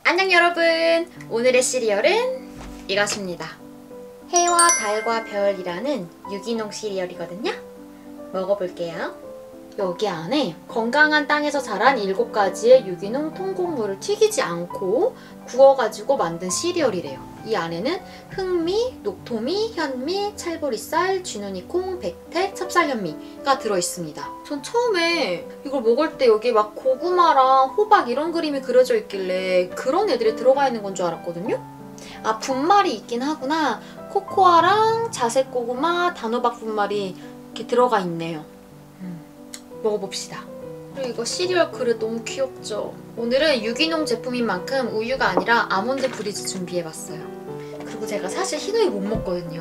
안녕 여러분! 오늘의 시리얼은 이것입니다. 해와 달과 별이라는 유기농 시리얼이거든요. 먹어볼게요. 여기 안에 건강한 땅에서 자란 7가지의 유기농 통곡물을 튀기지 않고 구워가지고 만든 시리얼이래요. 이 안에는 흑미, 녹토미, 현미, 찰보리쌀, 쥐누니콩, 백태, 찹쌀현미가 들어있습니다. 전 처음에 이걸 먹을 때 여기 막 고구마랑 호박 이런 그림이 그려져 있길래 그런 애들이 들어가 있는 건 줄 알았거든요? 아, 분말이 있긴 하구나. 코코아랑 자색고구마, 단호박 분말이 이렇게 들어가 있네요. 먹어봅시다. 그리고 이거 시리얼 그릇 너무 귀엽죠? 오늘은 유기농 제품인 만큼 우유가 아니라 아몬드 브리즈 준비해봤어요. 그리고 제가 사실 흰우유 못 먹거든요.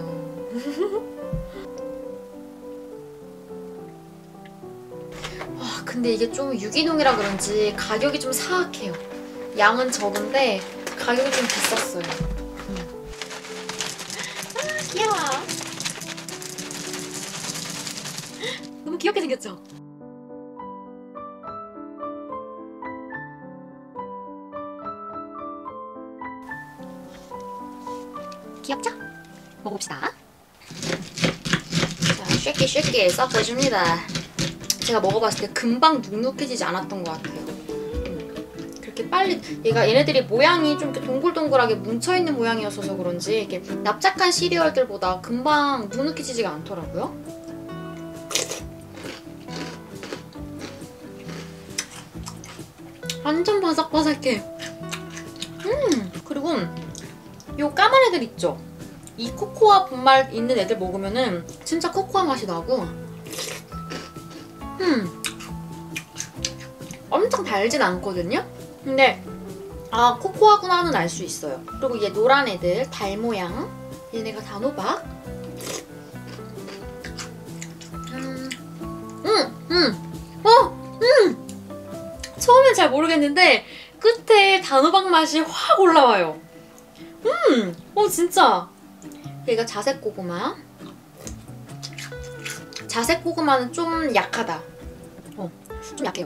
와, 근데 이게 좀 유기농이라 그런지 가격이 좀 사악해요. 양은 적은데 가격이 좀 비쌌어요. 아, 귀여워. 너무 귀엽게 생겼죠? 귀엽죠? 먹어봅시다. 자, 쉐끼쉐끼 섞어줍니다. 제가 먹어봤을 때 금방 눅눅해지지 않았던 것 같아요. 그렇게 빨리 얘네들이 모양이 좀 이렇게 동글동글하게 뭉쳐있는 모양이었어서 그런지 이렇게 납작한 시리얼들보다 금방 눅눅해지지가 않더라고요. 완전 바삭바삭해. 그리고 요 까만 애들 있죠? 이 코코아 분말 있는 애들 먹으면은 진짜 코코아 맛이 나고 엄청 달진 않거든요? 근데 아, 코코아구나는 알 수 있어요. 그리고 얘 노란 애들, 달 모양. 얘네가 단호박. 처음엔 잘 모르겠는데 끝에 단호박 맛이 확 올라와요. 진짜. 얘가 자색고구마. 자색고구마는 좀 약하다. 좀 약해요.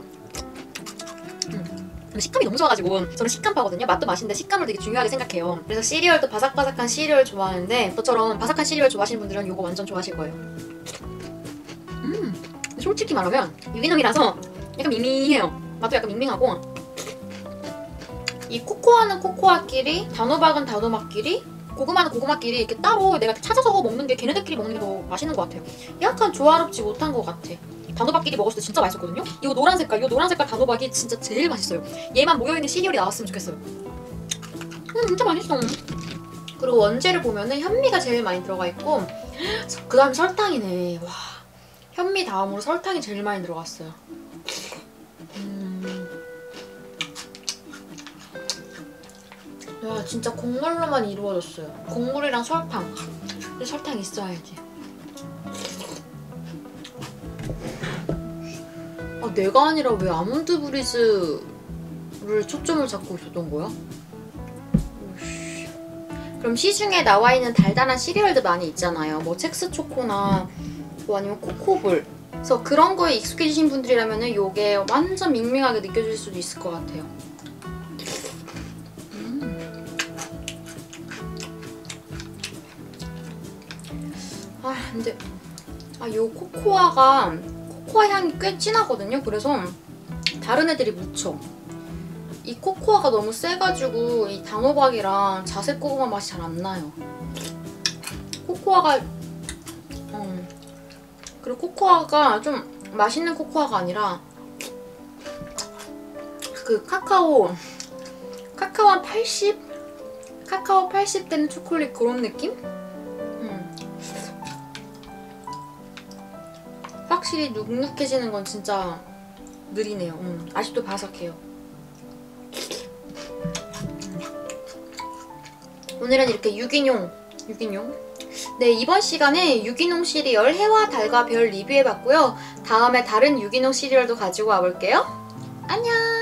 근데 식감이 너무 좋아가지고 저는 식감파거든요. 맛도 맛인데 식감을 되게 중요하게 생각해요. 그래서 시리얼도 바삭바삭한 시리얼 좋아하는데 저처럼 바삭한 시리얼 좋아하시는 분들은 이거 완전 좋아하실 거예요. 솔직히 말하면 유기농이라서 약간 밍밍해요. 맛도 약간 밍밍하고 이 코코아는 코코아끼리, 단호박은 단호박끼리, 고구마는 고구마끼리 이렇게 따로 내가 찾아서 먹는 게 걔네들끼리 먹는 게 더 맛있는 것 같아요. 약간 조화롭지 못한 것 같아. 단호박끼리 먹었을 때 진짜 맛있었거든요? 이 노란 색깔 단호박이 진짜 제일 맛있어요. 얘만 모여있는 시리얼이 나왔으면 좋겠어요. 진짜 맛있어. 그리고 원재를 보면은 현미가 제일 많이 들어가 있고 그 다음 설탕이네. 와, 현미 다음으로 설탕이 제일 많이 들어갔어요. 와, 진짜 곡물로만 이루어졌어요. 곡물이랑 설탕. 근데 설탕 있어야지. 아, 내가 아니라 왜 아몬드 브리즈를 초점을 잡고 있었던 거야? 그럼 시중에 나와 있는 달달한 시리얼들 많이 있잖아요. 뭐 첵스 초코나 뭐 아니면 코코볼. 그래서 그런 거에 익숙해지신 분들이라면 이게 완전 밍밍하게 느껴질 수도 있을 것 같아요. 근데 요 코코아 향이 꽤 진하거든요. 그래서 다른 애들이 묻혀. 이 코코아가 너무 세가지고 이 단호박이랑 자색고구마 맛이 잘 안 나요. 코코아가 그리고 코코아가 좀 맛있는 코코아가 아니라 그 카카오 한 80? 카카오 80 되는 초콜릿 그런 느낌? 확실히 눅눅해지는 건 진짜 느리네요. 아직도 바삭해요. 오늘은 이렇게 유기농. 네, 이번 시간에 유기농 시리얼 해와 달과 별 리뷰해봤고요. 다음에 다른 유기농 시리얼도 가지고 와볼게요. 안녕!